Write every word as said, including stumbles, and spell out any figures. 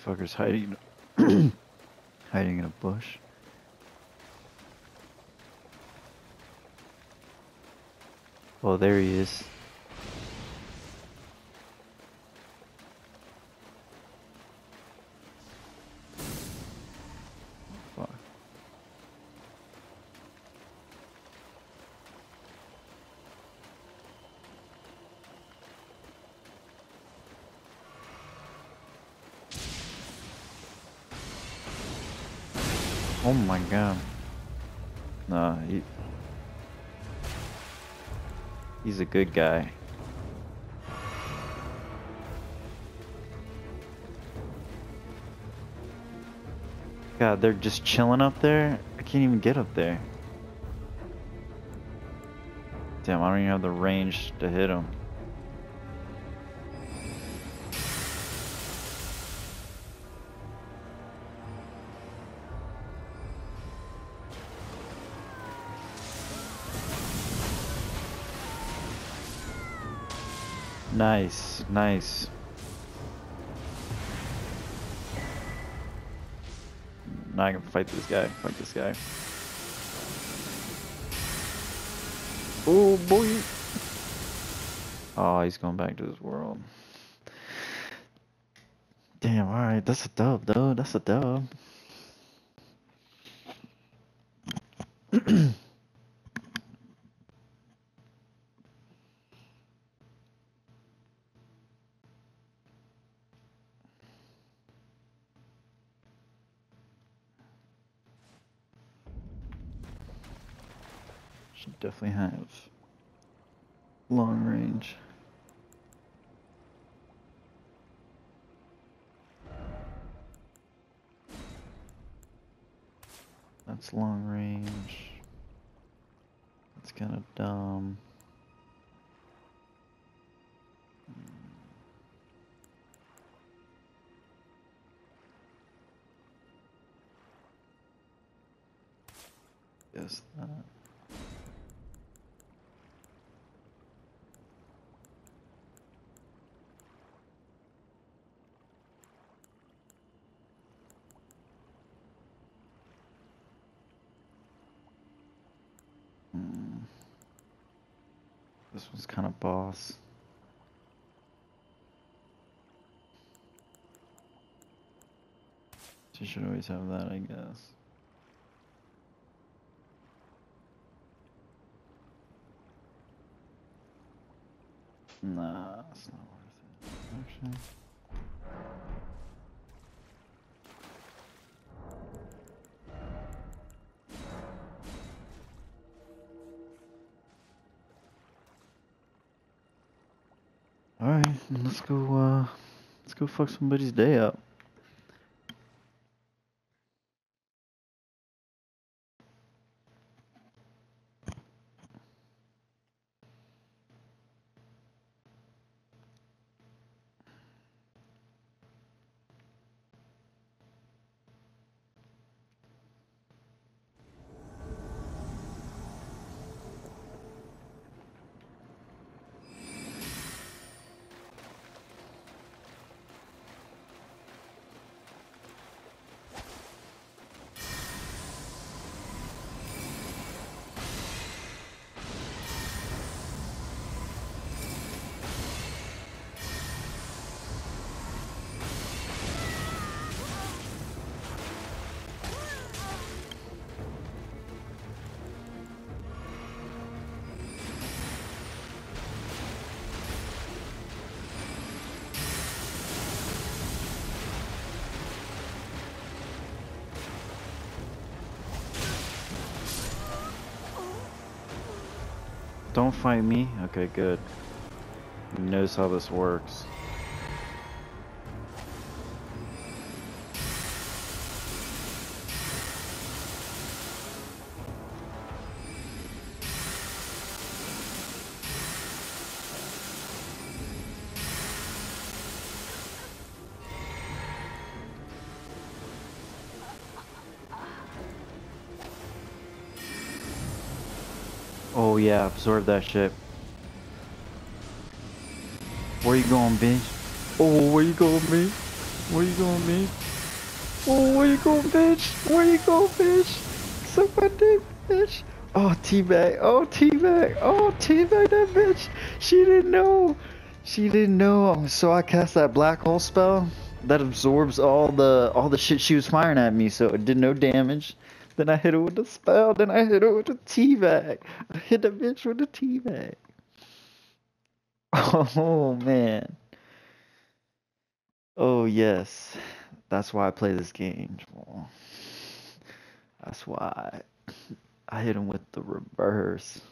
fucker's hiding, hiding in a bush. Oh, there he is. Fuck. Oh my god. Nah, he... He's a good guy. God, they're just chilling up there? I can't even get up there. Damn, I don't even have the range to hit him. Nice, nice. Now I can fight this guy, fight this guy. Oh boy! Oh, he's going back to his world. Damn, alright, that's a dub, though. That's a dub. Should definitely have long range. That's long range. That's kind of dumb. Guess that. Hmm. This one's kind of boss. You should always have that, I guess. Nah, it's not worth it. Actually. Alright, let's go, uh, let's go fuck somebody's day up. Don't fight me? Okay, good. He knows how this works. Oh yeah, absorb that shit. Where you going, bitch? Oh, where you going, bitch? Where you going, bitch? Oh, where you going, bitch? Where you going, bitch? Suck my dick, bitch. Oh, teabag. Oh, teabag. Oh, teabag that bitch. She didn't know. She didn't know. So I cast that black hole spell that absorbs all the all the shit she was firing at me, so it did no damage. Then I hit her with the spell. Then I hit her with the teabag. I hit the bitch with the teabag. Oh man. Oh yes. That's why I play this game. Jamal. That's why I hit him with the reverse.